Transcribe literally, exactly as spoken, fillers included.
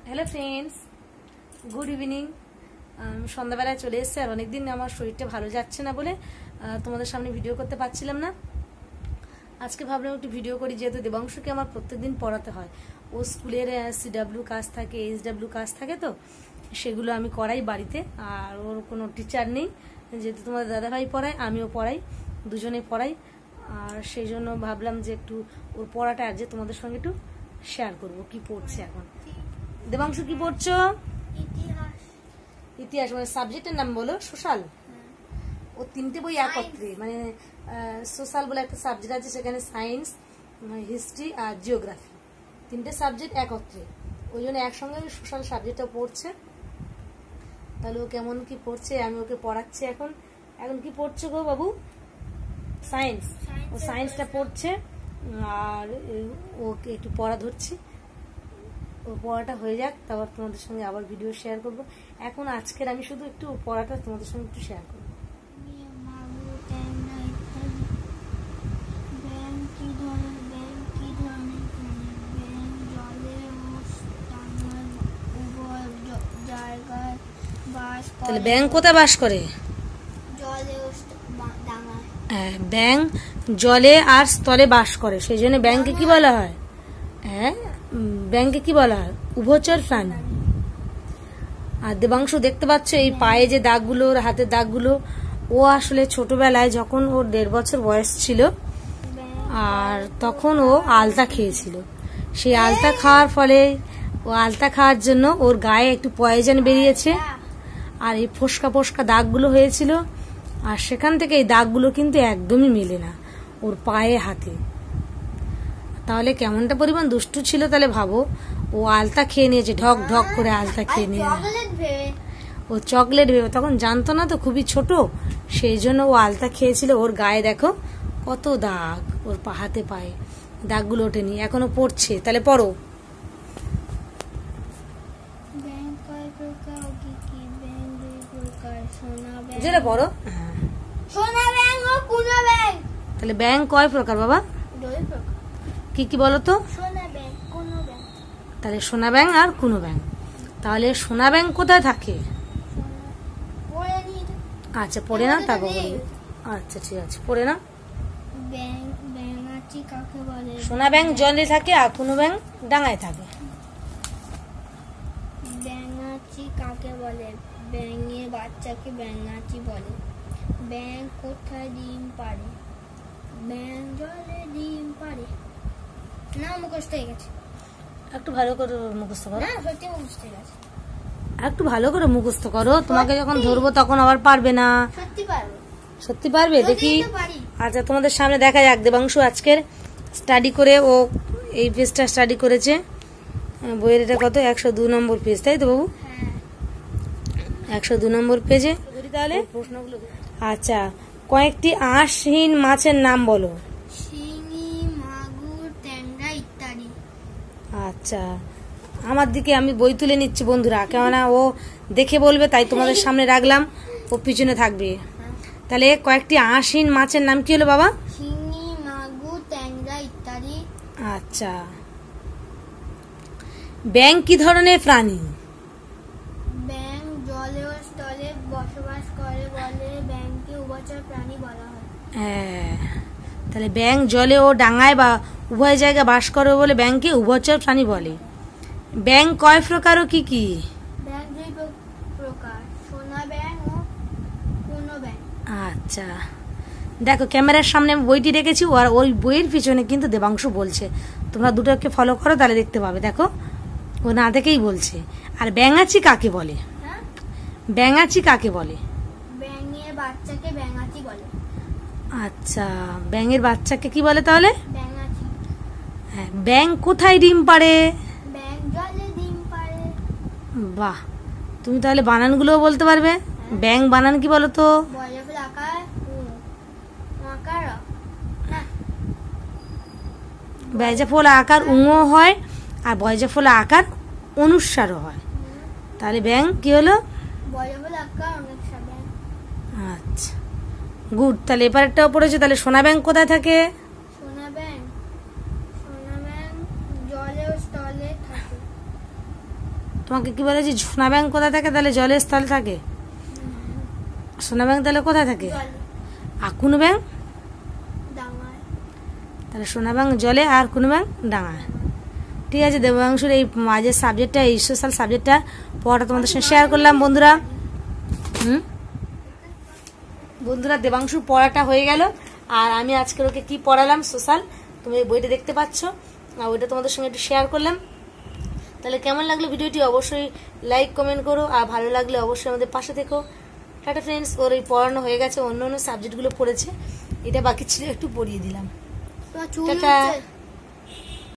Hello friends, good evening. সন্ধ্যাবেলায় চলে এসছে আর অনেকদিন আমার শরীরটা ভালো যাচ্ছে না বলে তোমাদের সামনে ভিডিও করতে পারছিলাম না। আজকে ভাবলাম একটু ভিডিও করি, যেহেতু দেবাংশুকে আমার প্রত্যেকদিন পড়াতে হয়। ও স্কুলের সিডাব্লিউ কাজ থাকে, এইচডাব্লিউ কাজ থাকে, তো সেগুলো আমি করাই বাড়িতে। আর ওর কোনো টিচার নেই, যেহেতু তোমাদের দাদাভাই পড়ায়, আমিও পড়াই, দুজনে পড়াই। আর সেই জন্য ভাবলাম যে একটু ওর পড়াটা আর যে তোমাদের সঙ্গে একটু শেয়ার করবো কি পড়ছে এখন। দেবাংশু কি পড়ছো? ইতিহাস। ইতিহাস মানে সাবজেক্টের নাম বলো? সোশ্যাল। ও তিনটে বই একত্রে, মানে সোশ্যাল বলে একটা সাবজেক্ট আছে, সেখানে সায়েন্স, হিস্ট্রি আর জিওগ্রাফি, তিনটে সাবজেক্ট একত্রে। ওই জন্য একসঙ্গে আমি সোশ্যাল সাবজেক্টটা পড়ছে। তাহলে ও কেমন কি পড়ছে আমি ওকে পড়াচ্ছি এখন। এখন কি পড়ছো গো বাবু? সায়েন্স। ও সায়েন্সটা পড়ছে আর ওকে একটু পড়া ধরছি। ও পড়াটা হয়ে যাক, তারপর তোমাদের সঙ্গে আবার ভিডিও শেয়ার করবো। এখন আজকের আমি শুধু একটু পড়াটা তোমাদের সঙ্গে একটু শেয়ার করবো। তাহলে ব্যাঙ কোথায় বাস করে? হ্যাঁ, ব্যাঙ জলে আর স্থলে বাস করে, সেই জন্য ব্যাঙকে কি বলা হয়? হ্যাঁ, ব্যাঙকে কি বলা হয়? উভচর প্রাণী। আর দেবাংশু দেখতে পাচ্ছ এই পায়ে যে দাগগুলো, হাতের দাগগুলো, ও আসলে ছোটবেলায় যখন ওর দেড় বছর বয়স ছিল আর তখন ও আলতা খেয়েছিল। সেই আলতা খাওয়ার ফলে ও আলতা খাওয়ার জন্য ওর গায়ে একটু পয়জন বেরিয়েছে আর এই ফোসকা ফোসকা দাগগুলো হয়েছিল। আর সেখান থেকে এই দাগগুলো কিন্তু একদমই মেলে না ওর পায়ে হাতে। তাহলে কেমনটা পরিমাণ দুষ্টু ছিল তাহলে ভাবো। ও আলতা খেয়ে নিয়েছে, ঢক ঢক করে আলতা খেয়ে নিয়ে। ও চকলেট ভেবে, তখন জানতো না তো, খুবই ছোট, সেই জন্য ও আলতা খেয়েছিল। ওর গায়ে দেখো কত দাগ, ওর পা হাতে পায়ে দাগগুলো ওঠেনি, এখনো পড়ছে। তাহলে পড়ো। যেটা পড়ো। তাহলে ব্যাঙ কয় প্রকার বাবা? কি কি বলো তো? তাহলে সোনা ব্যাঙ আর কুনো ব্যাঙ। তাহলে সোনা ব্যাঙ কোথায় থাকে? আচ্ছা, পড়ে না, তারপর আচ্ছা ঠিক আছে, পড়ে না। সোনা ব্যাঙ জলে থাকে আর কুনো ব্যাঙ ডাঙায় থাকে। ব্যাঙাচি কাকে বলে? ব্যাঙের বাচ্চাকে ব্যাঙাচি বলে। ব্যাঙ কোথায় ডিম পাড়ে? ব্যাঙ জলে ডিম পাড়ে। না, মুখস্থ হয়ে গেছে। একটু ভালো করে মুখস্থ করো। না, সত্যি মুখস্থ হয়ে গেছে। একটু ভালো করে মুখস্থ করো, তোমাকে যখন ধরবো তখন আবার পারবে না। সত্যি পারবো। সত্যি পারবে? দেখি। আচ্ছা, তোমাদের সামনে দেখা যাক। দেবাংশু আজকের স্টাডি করে ও এই পেজটা স্টাডি করেছে। বইয়ের এটা কত? একশো দু নম্বর পেজ, তাই তো বাবু? একশো দু নম্বর পেজে। তাহলে প্রশ্নগুলো আচ্ছা, কয়েকটি আঁশহীন মাছের নাম বলো। শিঙি, মাগুর, ট্যাংরা ইত্যাদি। আচ্ছা, আমার দিকে আমি বই তুলে নিচ্ছি বন্ধুরা, কেননা ও দেখে বলবে, তাই তোমাদের সামনে রাখলাম, ও পিছনে থাকবে। তাহলে কয়েকটি আঁশহীন মাছের নাম কি হলো বাবা? শিঙি, মাগুর, ট্যাংরা ইত্যাদি। আচ্ছা, ব্যাঙ কি ধরনের প্রাণী? ব্যাঙ জলে ও স্থলে বসবাস করে বলে ব্যাঙকে উভচর প্রাণী বলা হয়। হ্যাঁ, তাহলে ব্যাঙ জলে ও ডাঙায় বা উভয় জায়গায় বাস করে বলে ব্যাঙকে উভচর প্রাণী বলে। ব্যাঙ কয় প্রকার ও কি কি? ব্যাঙ দুই প্রকার, সোনা ব্যাঙ ও কুনো ব্যাঙ। আচ্ছা, দেখো ক্যামেরার সামনে আমি বইটি রেখেছি, আর ওই বইয়ের পিছনে কিন্তু দেবাংশু বলছে। তোমরা দুটোকে ফলো করো, তাহলে দেখতে পাবে। দেখো, ও না দেখেই বলছে। আর ব্যাঙাচি কাকে বলে? ব্যাঙাচি কাকে বলে? ব্যাঙের বাচ্চাকে ব্যাঙাচি বলে। আচ্ছা, ব্যাঙের বাচ্চাকে কি বলে তাহলে? ব্যাঙাচি। হ্যাঁ, ব্যাঙ কোথায় ডিম পাড়ে? ব্যাঙ জলে ডিম পাড়ে। বাহ, তুমি তাহলে বানানগুলোও বলতে পারবে। ব্যাঙ বানান কি বলো তো? বয়জফল আকার উ আকার না, বয়জফল আকার উঙও হয় আর বয়জফল আকার অনুস্বারও হয়। তাহলে ব্যাঙ কি হলো? বয়জফল আকার অনুস্বার ব্যাঙ। আচ্ছা, গুড। তাহলে এপারেরটাও পড়েছে। তাহলে সোনা ব্যাঙ কোথায় থাকে? সোনা ব্যাঙ সোনা ব্যাঙ জলে ও স্থলে থাকে। তোমাকে কি বলেছি সোনা ব্যাং কোথায় থাকে? তাহলে জলের স্থলে থাকে। সোনা ব্যাং তাহলে কোথায় থাকে? জলে আর কুনু ব্যাং? ডাঙায় তাহলে সোনা ব্যাং জলে আর কুনু ব্যাং ডাঙায়। ঠিক আছে, দেবাংশুর এই মাঝের সাবজেক্টটা, এই সোশ্যাল সাবজেক্টটা পড়াটা তোমাদের সঙ্গে শেয়ার করলাম বন্ধুরা। হুম বন্ধুরা, দেবাংশুর পড়াটা হয়ে গেল। আর আমি আজকে ওকে কি পড়ালাম সোশ্যাল, তুমি এই বইটা দেখতে পাচ্ছ, আর ওইটা তোমাদের সঙ্গে একটু শেয়ার করলাম। তাহলে কেমন লাগলো ভিডিওটি অবশ্যই লাইক কমেন্ট করো, আর ভালো লাগলে অবশ্যই আমাদের পাশে থেকো। Tata friends. ওর এই পড়ানো হয়ে গেছে, অন্য অন্য সাবজেক্টগুলো পড়েছে, এটা বাকি ছিল একটু পড়িয়ে দিলাম। তোমার চুল টাটা। হচ্ছে?